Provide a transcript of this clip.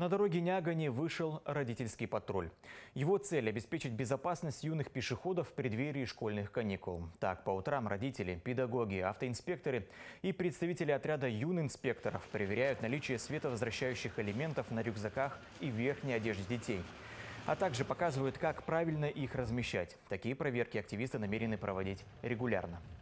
На дороге Нягани вышел родительский патруль. Его цель – обеспечить безопасность юных пешеходов в преддверии школьных каникул. Так, по утрам родители, педагоги, автоинспекторы и представители отряда юнинспекторов проверяют наличие световозвращающих элементов на рюкзаках и верхней одежде детей. А также показывают, как правильно их размещать. Такие проверки активисты намерены проводить регулярно.